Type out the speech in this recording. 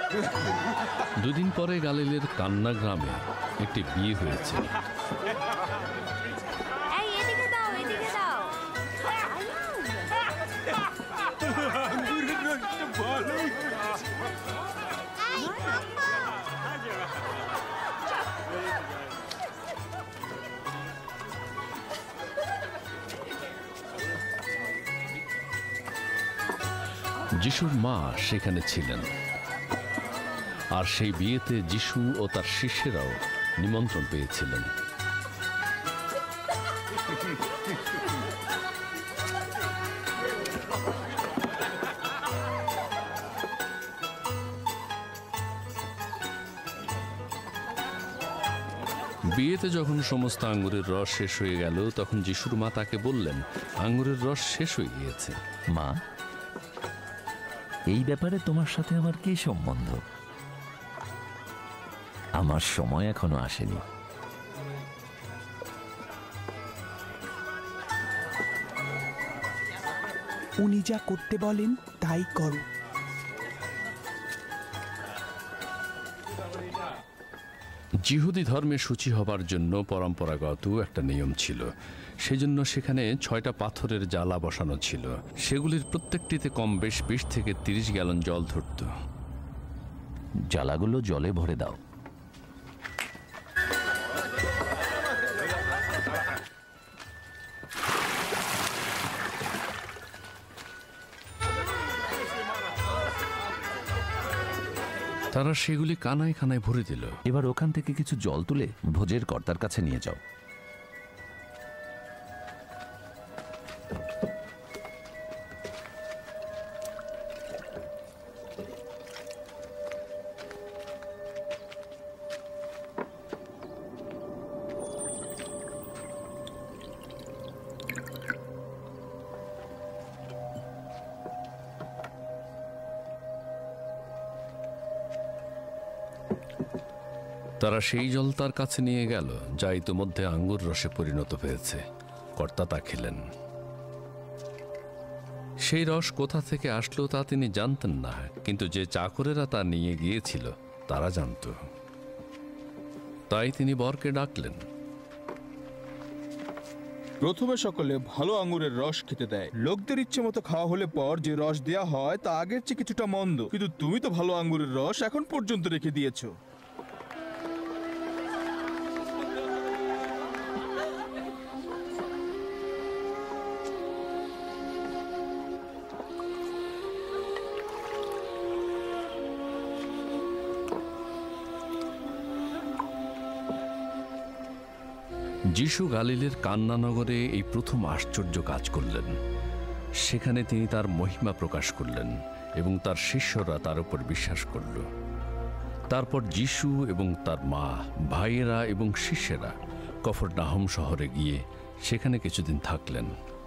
দুদিন পরে গালিলের কান্না গ্রামে একটি বিয়ে হয়েছে। যিশুর মা সেখানে ছিলেন, আর সেই বিয়েতে যিশু ও তার শিষ্যেরাও নিমন্ত্রণ পেয়েছিলেন। বিয়েতে যখন সমস্ত আঙ্গুরের রস শেষ হয়ে গেল, তখন যিশুর মা তাকে বললেন, আঙ্গুরের রস শেষ হয়ে গিয়েছে। মা, এই ব্যাপারে তোমার সাথে আমার কি সম্বন্ধ? আমার সময় এখনো আসেনি। উনি যা করতে বলেন তাই করো। জিহুদি ধর্মে সূচি হবার জন্য পরম্পরাগত একটা নিয়ম ছিল। সেজন্য সেখানে 6টা পাথরের জ্বালা বসানো ছিল। সেগুলির প্রত্যেকটিতে কম বেশ 20 থেকে 30 গ্যালন জল ধরত। জ্বালাগুলো জলে ভরে দাও। তারা সেগুলি কানায় কানায় ভরে দিল। এবার ওখান থেকে কিছু জল তুলে ভোজের কর্তার কাছে নিয়ে যাও। তারা সেই জল তার কাছে নিয়ে গেল, যা ইতোমধ্যে আঙ্গুর রসে পরিণত হয়েছে। কর্তা তা খেলেন। সেই রস কোথা থেকে আসলো তা তিনি জানতেন না, কিন্তু যে চাকরেরা তা নিয়ে গিয়েছিল তারা জানত। তাই তিনি বরকে ডাকলেন। প্রথমে সকলে ভালো আঙ্গুরের রস খেতে দেয়। লোকদের ইচ্ছে মতো খাওয়া হলে পর যে রস দেয়া হয় তা আগের চেয়ে কিছুটা মন্দ, কিন্তু তুমি তো ভালো আঙ্গুরের রস এখন পর্যন্ত রেখে দিয়েছো। যিশু গালিলের কান্না নগরে এই প্রথম আশ্চর্য কাজ করলেন। সেখানে তিনি তার মহিমা প্রকাশ করলেন এবং তার শিষ্যরা তার উপর বিশ্বাস করল। তারপর যিশু এবং তার মা, ভাইয়েরা এবং শিষ্যেরা কফরনাহম শহরে গিয়ে সেখানে কিছুদিন থাকলেন।